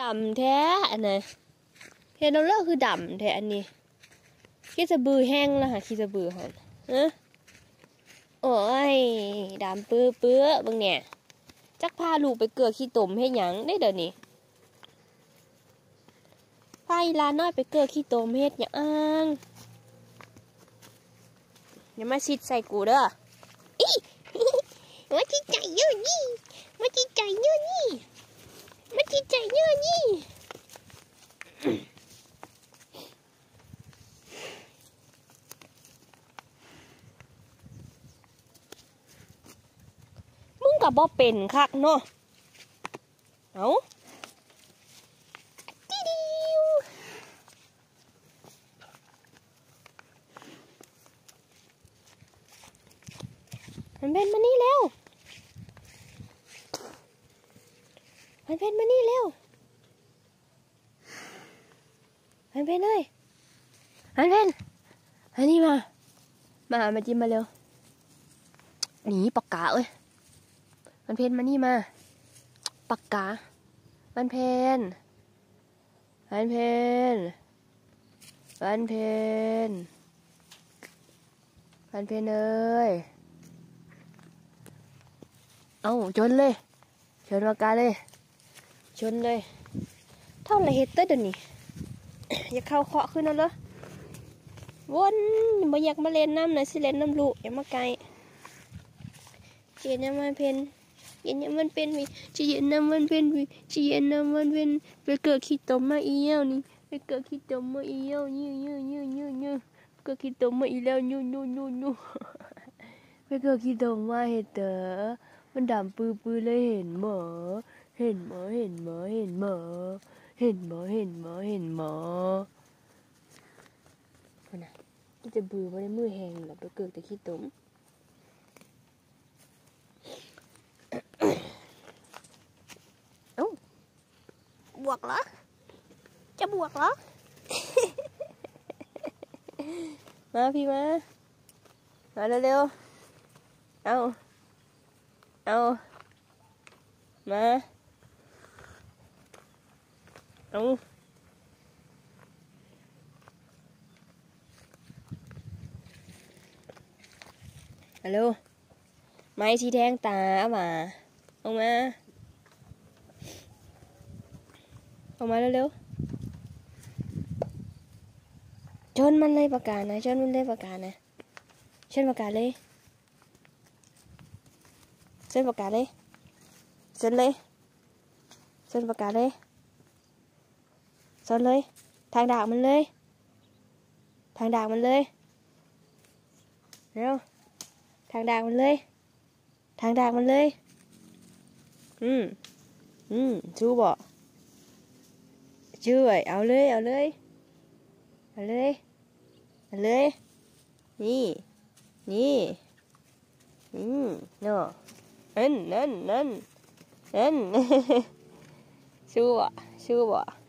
ดำแท้อันไหนเห็นเราเลิกคือดำแท้อันนี้ขี้จะบือแห้งแล้วค่ะขี้จะบือหันโอ้ยดำเปื้อๆบางเนี่ยจักพาลูกไปเกลือขี้ตุ่มให้หยังได้เดี๋ยวนี้พาอีลาน้อยไปเกลือขี้ตุ่มเฮ็ดหยังอย่ามาชิดใส่กูเด้อมาจิใจเยอะนี่มาจิใจเยอะนี่มาจิใจเยอะนี่มึงกับบ่เป็นคักเนาะเอามันเป็นมานี่เร็วมันเป็นมานี่เร็วมันเป็นเลยมันเป็นอันนี้มาจิ้มมาเร็วหนีปากกาเอ้ยมันเพนมานี่มาปากกามันเพนมันเพนมันเพนมันเพนเลยเอาชนเลยชนปากกาเลยชนเลยเท่าไรเฮตเตอร์เดี๋ยวนี้ อย่าเข้าเคาะขึ้นแล้วเหรอวนบ่อยากมาเล่นน้ำนะสิเล่นน้ำลูกอย่ามาไกลเจียนน้ำมันเพนเย็นน้ำมันเป็นวิเจียนน้ำมันเป็นวิเจียนน้ำมันเป็นไปเกิดขี้ตมมาอีเย้านี่ไปเกิดขี้ตมมาอีเย้ายื้อเกิดขี้ตมมาอีแล้วยื้อไปเกิดขี้ตมมาเฮตเตอร์มันดำปื้อเลยเห็นหมอคนน่ะที่จะบือมาในมือแห้งแบบไปเกิดแต่ขี้ตุ่มเอ้าบวกเหรอจะบวกเหรอ มาพี่มาเร็วๆเอามาเอาฮัลโหลไม้สีแดงตามาออกมาเร็วๆชนมันเลยประกาศนะชนมันเลยประกาศนะชนประกาศเลยชนประกาศเลยชนประกาศเลยชนเลยทางดากมันเลยเร็วทางดากมันเลยชูบ่ช่วยเอาเลยนี่เนาะนั่นชูบ่